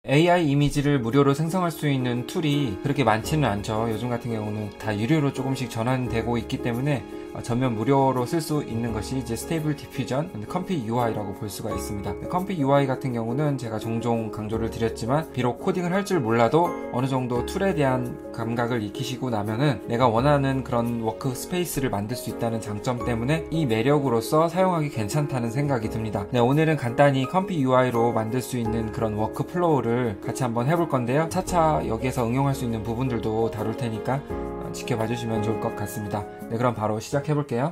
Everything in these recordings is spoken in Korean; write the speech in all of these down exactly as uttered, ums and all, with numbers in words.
에이아이 이미지를 무료로 생성할 수 있는 툴이 그렇게 많지는 않죠. 요즘 같은 경우는 다 유료로 조금씩 전환되고 있기 때문에 전면 무료로 쓸 수 있는 것이 이제 스테이블 디퓨전, 컴피 유아이라고 볼 수가 있습니다. 컴피 유아이 같은 경우는 제가 종종 강조를 드렸지만 비록 코딩을 할 줄 몰라도 어느 정도 툴에 대한 감각을 익히시고 나면은 내가 원하는 그런 워크 스페이스를 만들 수 있다는 장점 때문에 이 매력으로서 사용하기 괜찮다는 생각이 듭니다. 네, 오늘은 간단히 컴피 유아이로 만들 수 있는 그런 워크 플로우를 같이 한번 해볼 건데요. 차차 여기에서 응용할 수 있는 부분들도 다룰 테니까 지켜봐 주시면 좋을 것 같습니다. 네, 그럼 바로 시작해 볼게요.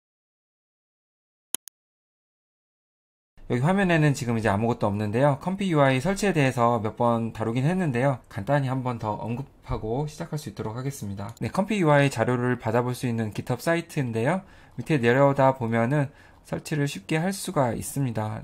여기 화면에는 지금 이제 아무것도 없는데요. 컴피 유아이 설치에 대해서 몇 번 다루긴 했는데요. 간단히 한번 더 언급하고 시작할 수 있도록 하겠습니다. 네, 컴피 유아이 자료를 받아볼 수 있는 깃허브 사이트인데요. 밑에 내려다 보면은 설치를 쉽게 할 수가 있습니다.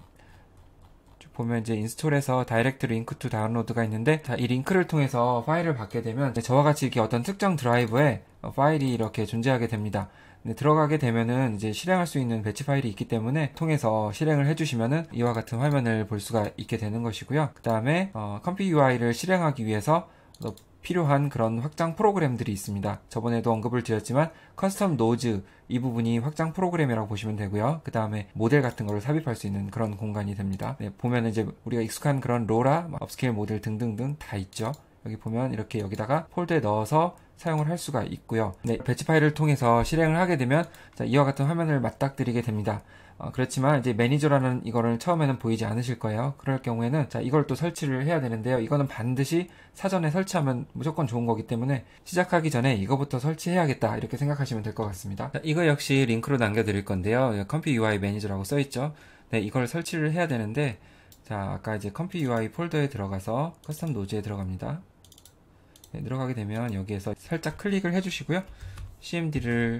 보면 이제 인스톨에서 다이렉트 링크 투 다운로드가 있는데, 자, 이 링크를 통해서 파일을 받게 되면 저와 같이 이렇게 어떤 특정 드라이브에 파일이 이렇게 존재하게 됩니다. 네, 들어가게 되면은 이제 실행할 수 있는 배치 파일이 있기 때문에 통해서 실행을 해주시면은 이와 같은 화면을 볼 수가 있게 되는 것이고요. 그 다음에 어, 컴피 유아이를 실행하기 위해서 어, 필요한 그런 확장 프로그램들이 있습니다. 저번에도 언급을 드렸지만 커스텀 노즈 이 부분이 확장 프로그램이라고 보시면 되고요. 그 다음에 모델 같은 거를 삽입할 수 있는 그런 공간이 됩니다. 네, 보면 이제 우리가 익숙한 그런 로라, 업스케일 모델 등등등 다 있죠. 여기 보면 이렇게 여기다가 폴더에 넣어서 사용을 할 수가 있고요. 네, 배치 파일을 통해서 실행을 하게 되면 자, 이와 같은 화면을 맞닥뜨리게 됩니다. 어, 그렇지만 이제 매니저라는 이거를 처음에는 보이지 않으실 거예요. 그럴 경우에는 자, 이걸 또 설치를 해야 되는데요. 이거는 반드시 사전에 설치하면 무조건 좋은 거기 때문에 시작하기 전에 이거부터 설치해야겠다 이렇게 생각하시면 될 것 같습니다. 자, 이거 역시 링크로 남겨드릴 건데요. 컴피 유아이 매니저라고 써있죠. 네, 이걸 설치를 해야 되는데, 자, 아까 이제 컴피 유아이 폴더에 들어가서 커스텀 노즈에 들어갑니다. 네, 들어가게 되면 여기에서 살짝 클릭을 해주시고요. 씨엠디를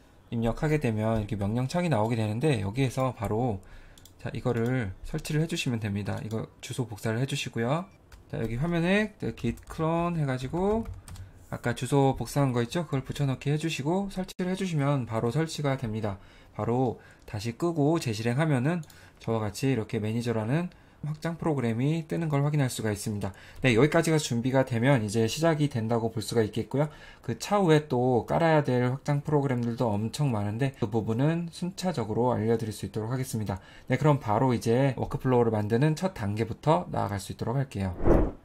입력하게 되면 이렇게 명령창이 나오게 되는데, 여기에서 바로 자, 이거를 설치를 해주시면 됩니다. 이거 주소 복사를 해주시고요. 자, 여기 화면에 git clone 해가지고 아까 주소 복사한 거 있죠? 그걸 붙여넣기 해주시고 설치를 해주시면 바로 설치가 됩니다. 바로 다시 끄고 재실행하면은 저와 같이 이렇게 매니저라는 확장 프로그램이 뜨는 걸 확인할 수가 있습니다. 네, 여기까지가 준비가 되면 이제 시작이 된다고 볼 수가 있겠고요. 그 차후에 또 깔아야 될 확장 프로그램들도 엄청 많은데 그 부분은 순차적으로 알려드릴 수 있도록 하겠습니다. 네, 그럼 바로 이제 워크플로우를 만드는 첫 단계부터 나아갈 수 있도록 할게요.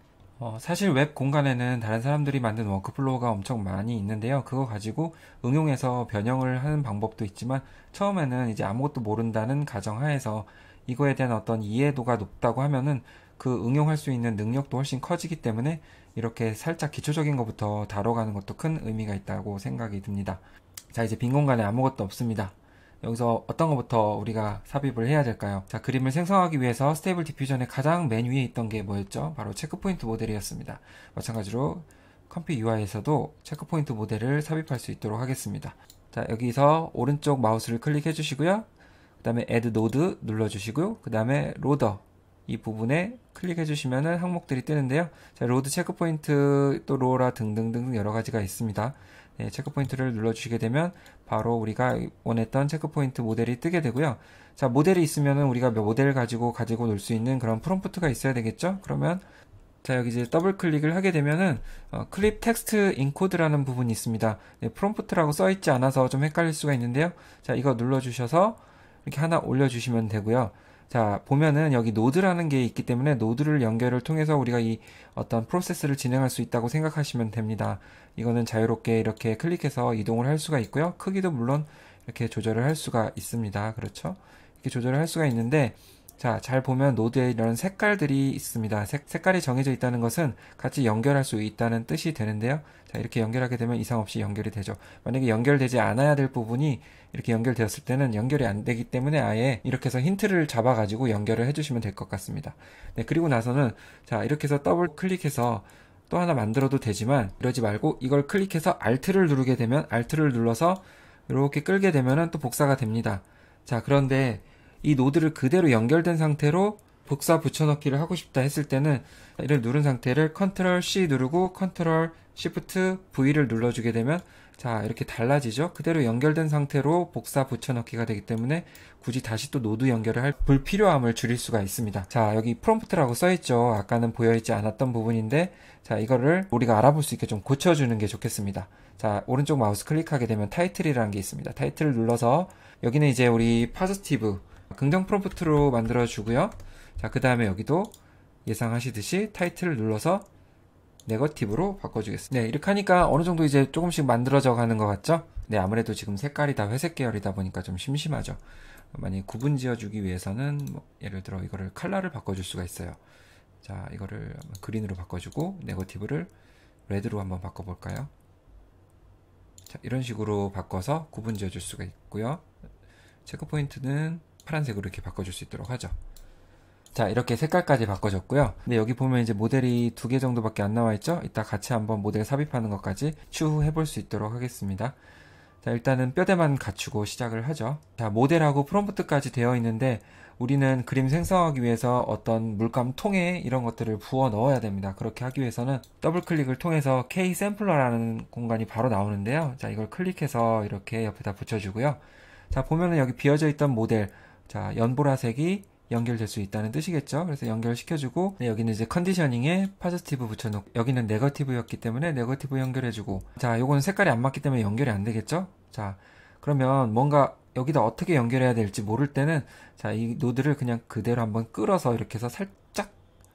어, 사실 웹 공간에는 다른 사람들이 만든 워크플로우가 엄청 많이 있는데요. 그거 가지고 응용해서 변형을 하는 방법도 있지만 처음에는 이제 아무것도 모른다는 가정하에서 이거에 대한 어떤 이해도가 높다고 하면은 그 응용할 수 있는 능력도 훨씬 커지기 때문에 이렇게 살짝 기초적인 것부터 다뤄가는 것도 큰 의미가 있다고 생각이 듭니다. 자, 이제 빈 공간에 아무것도 없습니다. 여기서 어떤 것부터 우리가 삽입을 해야 될까요? 자, 그림을 생성하기 위해서 스테이블 디퓨전의 가장 맨 위에 있던 게 뭐였죠? 바로 체크포인트 모델이었습니다. 마찬가지로 컴피 유아이에서도 체크포인트 모델을 삽입할 수 있도록 하겠습니다. 자, 여기서 오른쪽 마우스를 클릭해 주시고요. 그 다음에 Add Node 눌러주시고요. 그 다음에 로더 이 부분에 클릭해 주시면은 항목들이 뜨는데요. 자, 로드 체크포인트 또 로라 등등등 여러 가지가 있습니다. 네, 체크포인트를 눌러주시게 되면 바로 우리가 원했던 체크포인트 모델이 뜨게 되고요. 자, 모델이 있으면은 우리가 모델을 가지고 가지고 놀 수 있는 그런 프롬프트가 있어야 되겠죠? 그러면 자, 여기 이제 더블 클릭을 하게 되면은 어, 클립 텍스트 인코드라는 부분이 있습니다. 네, 프롬프트라고 써 있지 않아서 좀 헷갈릴 수가 있는데요. 자, 이거 눌러주셔서 이렇게 하나 올려주시면 되고요. 자, 보면은 여기 노드라는 게 있기 때문에 노드를 연결을 통해서 우리가 이 어떤 프로세스를 진행할 수 있다고 생각하시면 됩니다. 이거는 자유롭게 이렇게 클릭해서 이동을 할 수가 있고요. 크기도 물론 이렇게 조절을 할 수가 있습니다. 그렇죠? 이렇게 조절을 할 수가 있는데, 자, 잘 보면 노드에 이런 색깔들이 있습니다. 색, 색깔이 정해져 있다는 것은 같이 연결할 수 있다는 뜻이 되는데요. 자, 이렇게 연결하게 되면 이상 없이 연결이 되죠. 만약에 연결되지 않아야 될 부분이 이렇게 연결되었을 때는 연결이 안 되기 때문에 아예 이렇게 해서 힌트를 잡아가지고 연결을 해주시면 될 것 같습니다. 네, 그리고 나서는 자, 이렇게 해서 더블 클릭해서 또 하나 만들어도 되지만 이러지 말고 이걸 클릭해서 Alt를 누르게 되면 Alt를 눌러서 이렇게 끌게 되면은 또 복사가 됩니다. 자, 그런데 이 노드를 그대로 연결된 상태로 복사 붙여넣기를 하고 싶다 했을 때는 이를 누른 상태를 컨트롤 씨 누르고 컨트롤 쉬프트 브이를 눌러주게 되면 자, 이렇게 달라지죠? 그대로 연결된 상태로 복사 붙여넣기가 되기 때문에 굳이 다시 또 노드 연결을 할 불필요함을 줄일 수가 있습니다. 자, 여기 프롬프트라고 써있죠? 아까는 보여있지 않았던 부분인데, 자, 이거를 우리가 알아볼 수 있게 좀 고쳐주는 게 좋겠습니다. 자, 오른쪽 마우스 클릭하게 되면 타이틀이라는 게 있습니다. 타이틀을 눌러서 여기는 이제 우리 파지티브 긍정 프롬프트로 만들어주고요. 자, 그 다음에 여기도 예상하시듯이 타이틀을 눌러서 네거티브로 바꿔주겠습니다. 네, 이렇게 하니까 어느 정도 이제 조금씩 만들어져 가는 것 같죠? 네, 아무래도 지금 색깔이 다 회색 계열이다 보니까 좀 심심하죠. 만약에 구분 지어주기 위해서는 뭐 예를 들어 이거를 컬러를 바꿔줄 수가 있어요. 자, 이거를 그린으로 바꿔주고 네거티브를 레드로 한번 바꿔볼까요? 자, 이런 식으로 바꿔서 구분 지어줄 수가 있고요. 체크 포인트는 파란색으로 이렇게 바꿔줄 수 있도록 하죠. 자, 이렇게 색깔까지 바꿔줬고요. 근데 여기 보면 이제 모델이 두 개 정도밖에 안 나와 있죠? 이따 같이 한번 모델 삽입하는 것까지 추후해 볼 수 있도록 하겠습니다. 자, 일단은 뼈대만 갖추고 시작을 하죠. 자, 모델하고 프롬프트까지 되어 있는데 우리는 그림 생성하기 위해서 어떤 물감 통에 이런 것들을 부어 넣어야 됩니다. 그렇게 하기 위해서는 더블 클릭을 통해서 K 샘플러라는 공간이 바로 나오는데요. 자, 이걸 클릭해서 이렇게 옆에다 붙여주고요. 자, 보면은 여기 비어져 있던 모델, 자, 연보라색이 연결될 수 있다는 뜻이겠죠. 그래서 연결시켜주고, 네, 여기는 이제 컨디셔닝에 파지티브 붙여놓고, 여기는 네거티브였기 때문에 네거티브 연결해주고, 자, 요거는 색깔이 안 맞기 때문에 연결이 안 되겠죠. 자, 그러면 뭔가 여기다 어떻게 연결해야 될지 모를 때는, 자, 이 노드를 그냥 그대로 한번 끌어서 이렇게 해서 살짝,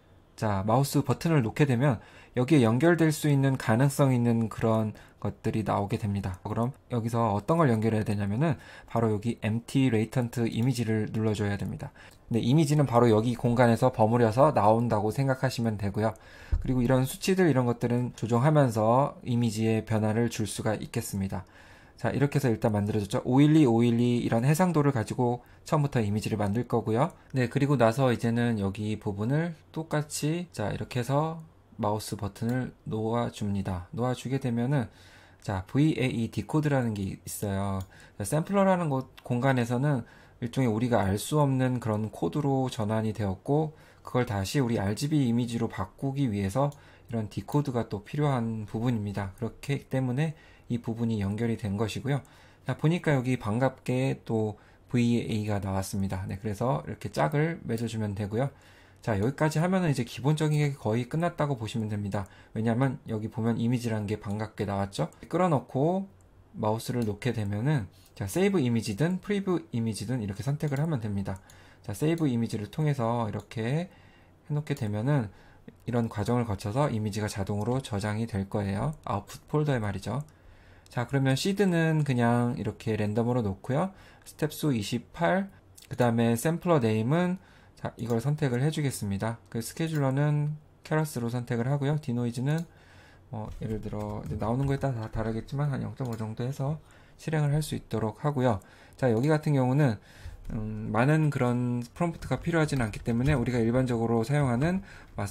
자, 마우스 버튼을 놓게 되면 여기에 연결될 수 있는 가능성 있는 그런 것들이 나오게 됩니다. 그럼 여기서 어떤 걸 연결해야 되냐면은 바로 여기 empty latent 이미지를 눌러줘야 됩니다. 근데 이미지는 바로 여기 공간에서 버무려서 나온다고 생각하시면 되고요. 그리고 이런 수치들 이런 것들은 조정하면서 이미지의 변화를 줄 수가 있겠습니다. 자, 이렇게 해서 일단 만들어졌죠. 오일이, 오일이 이런 해상도를 가지고 처음부터 이미지를 만들 거고요. 네, 그리고 나서 이제는 여기 부분을 똑같이 자, 이렇게 해서 마우스 버튼을 놓아줍니다. 놓아주게 되면은 자, 브이에이 디코드라는 게 있어요. 자, 샘플러라는 곳 공간에서는 일종의 우리가 알 수 없는 그런 코드로 전환이 되었고 그걸 다시 우리 알지비 이미지로 바꾸기 위해서 이런 디코드가 또 필요한 부분입니다. 그렇기 때문에 이 부분이 연결이 된 것이고요. 자, 보니까 여기 반갑게 또 브이에이가 나왔습니다. 네, 그래서 이렇게 짝을 맺어주면 되고요. 자, 여기까지 하면은 이제 기본적인 게 거의 끝났다고 보시면 됩니다. 왜냐하면 여기 보면 이미지라는 게 반갑게 나왔죠. 끌어넣고 마우스를 놓게 되면은 자, 세이브 이미지든 프리뷰 이미지든 이렇게 선택을 하면 됩니다. 자, 세이브 이미지를 통해서 이렇게 해놓게 되면은 이런 과정을 거쳐서 이미지가 자동으로 저장이 될 거예요. 아웃풋 폴더에 말이죠. 자, 그러면 시드는 그냥 이렇게 랜덤으로 놓고요. 스텝 수 이십팔, 그 다음에 샘플러 네임은 자, 이걸 선택을 해주겠습니다. 그 스케줄러는 캐러스로 선택을 하고요. 디노이즈는 어, 예를 들어 나오는 거에 따라 다 다르겠지만 한 영 점 오 정도 해서 실행을 할 수 있도록 하고요. 자, 여기 같은 경우는 음, 많은 그런 프롬프트가 필요하지는 않기 때문에 우리가 일반적으로 사용하는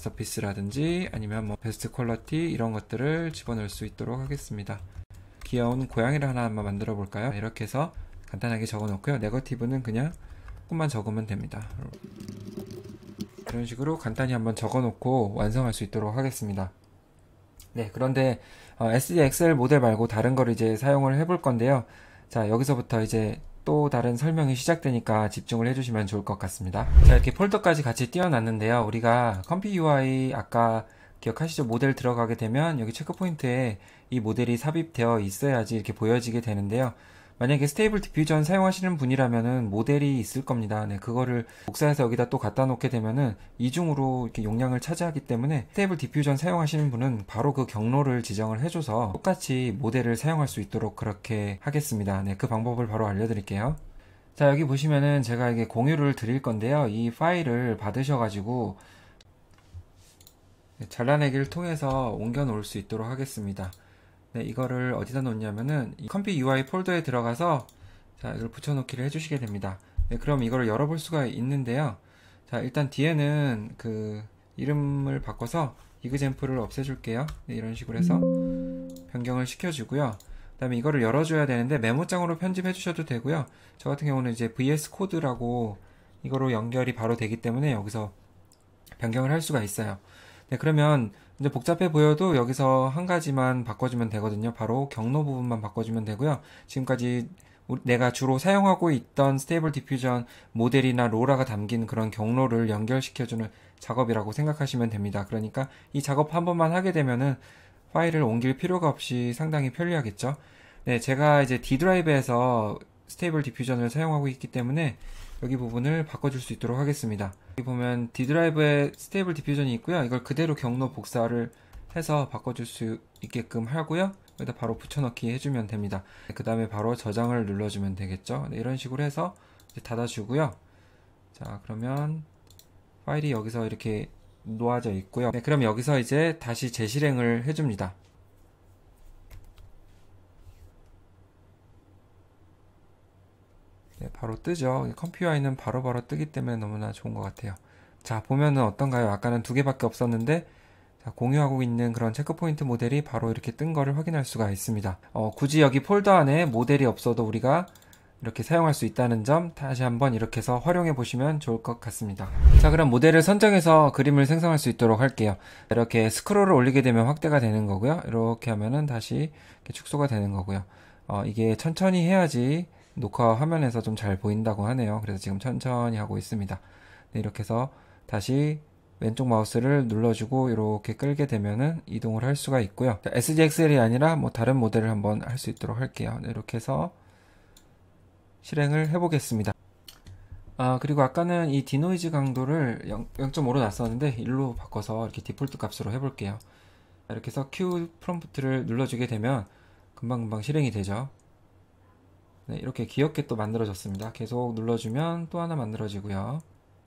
마스터피스라든지 아니면 뭐 베스트 퀄러티 이런 것들을 집어넣을 수 있도록 하겠습니다. 귀여운 고양이를 하나 한번 만들어 볼까요? 이렇게 해서 간단하게 적어 놓고요. 네거티브는 그냥 조금만 적으면 됩니다. 이런 식으로 간단히 한번 적어 놓고 완성할 수 있도록 하겠습니다. 네, 그런데 어, 에스디 엑셀 모델 말고 다른 걸 이제 사용을 해볼 건데요. 자, 여기서부터 이제 또 다른 설명이 시작되니까 집중을 해주시면 좋을 것 같습니다. 자, 이렇게 폴더까지 같이 띄워놨는데요. 우리가 컴피 유아이 아까 기억하시죠? 모델 들어가게 되면 여기 체크포인트에 이 모델이 삽입되어 있어야지 이렇게 보여지게 되는데요. 만약에 스테이블 디퓨전 사용하시는 분이라면은 모델이 있을 겁니다. 네, 그거를 복사해서 여기다 또 갖다 놓게 되면은 이중으로 이렇게 용량을 차지하기 때문에 스테이블 디퓨전 사용하시는 분은 바로 그 경로를 지정을 해줘서 똑같이 모델을 사용할 수 있도록 그렇게 하겠습니다. 네, 그 방법을 바로 알려드릴게요. 자, 여기 보시면은 제가 이게 공유를 드릴 건데요. 이 파일을 받으셔가지고 잘라내기를 통해서 옮겨 놓을 수 있도록 하겠습니다. 네, 이거를 어디다 놓냐면은 이 컴피 유아이 폴더에 들어가서 자, 이걸 붙여놓기를 해주시게 됩니다. 네, 그럼 이거를 열어볼 수가 있는데요. 자, 일단 뒤에는 그 이름을 바꿔서 이그젬플을 없애줄게요. 네, 이런 식으로 해서 변경을 시켜주고요. 그 다음에 이거를 열어줘야 되는데 메모장으로 편집해 주셔도 되고요. 저 같은 경우는 이제 브이에스 코드라고 이거로 연결이 바로 되기 때문에 여기서 변경을 할 수가 있어요. 네, 그러면 이제 복잡해 보여도 여기서 한 가지만 바꿔주면 되거든요. 바로 경로 부분만 바꿔주면 되고요. 지금까지 내가 주로 사용하고 있던 스테이블 디퓨전 모델이나 로라가 담긴 그런 경로를 연결시켜주는 작업이라고 생각하시면 됩니다. 그러니까 이 작업 한 번만 하게 되면은 파일을 옮길 필요가 없이 상당히 편리하겠죠. 네, 제가 이제 D 드라이브에서 스테이블 디퓨전을 사용하고 있기 때문에 여기 부분을 바꿔줄 수 있도록 하겠습니다. 여기 보면 D 드라이브에 스테이블 디퓨전이 있고요. 이걸 그대로 경로 복사를 해서 바꿔줄 수 있게끔 하고요. 여기다 바로 붙여넣기 해주면 됩니다. 그 다음에 바로 저장을 눌러주면 되겠죠. 네, 이런 식으로 해서 이제 닫아주고요. 자, 그러면 파일이 여기서 이렇게 놓아져 있고요. 네, 그럼 여기서 이제 다시 재실행을 해줍니다. 네, 바로 뜨죠. 컴퓨아이는 바로바로 뜨기 때문에 너무나 좋은 것 같아요. 자, 보면은 어떤가요? 아까는 두 개밖에 없었는데 자, 공유하고 있는 그런 체크포인트 모델이 바로 이렇게 뜬 거를 확인할 수가 있습니다. 어, 굳이 여기 폴더 안에 모델이 없어도 우리가 이렇게 사용할 수 있다는 점 다시 한번 이렇게 해서 활용해 보시면 좋을 것 같습니다. 자, 그럼 모델을 선정해서 그림을 생성할 수 있도록 할게요. 이렇게 스크롤을 올리게 되면 확대가 되는 거고요. 이렇게 하면은 다시 이렇게 축소가 되는 거고요. 어, 이게 천천히 해야지 녹화 화면에서 좀 잘 보인다고 하네요. 그래서 지금 천천히 하고 있습니다. 네, 이렇게 해서 다시 왼쪽 마우스를 눌러주고 이렇게 끌게 되면은 이동을 할 수가 있고요. 자, 에스디엑스엘이 아니라 뭐 다른 모델을 한번 할 수 있도록 할게요. 네, 이렇게 해서 실행을 해보겠습니다. 아, 그리고 아까는 이 디노이즈 강도를 영 점 오로 놨었는데 일로 바꿔서 이렇게 디폴트 값으로 해볼게요. 이렇게 해서 Q 프롬프트를 눌러주게 되면 금방금방 실행이 되죠. 네, 이렇게 귀엽게 또 만들어졌습니다. 계속 눌러주면 또 하나 만들어지고요.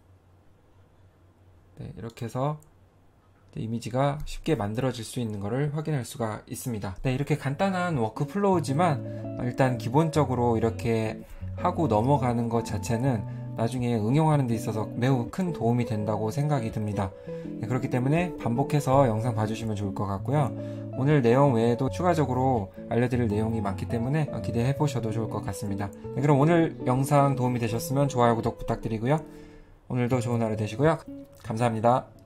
네, 이렇게 해서 이미지가 쉽게 만들어질 수 있는 것을 확인할 수가 있습니다. 네, 이렇게 간단한 워크플로우지만 일단 기본적으로 이렇게 하고 넘어가는 것 자체는 나중에 응용하는 데 있어서 매우 큰 도움이 된다고 생각이 듭니다. 네, 그렇기 때문에 반복해서 영상 봐주시면 좋을 것 같고요. 오늘 내용 외에도 추가적으로 알려드릴 내용이 많기 때문에 기대해 보셔도 좋을 것 같습니다. 네, 그럼 오늘 영상 도움이 되셨으면 좋아요, 구독 부탁드리고요. 오늘도 좋은 하루 되시고요. 감사합니다.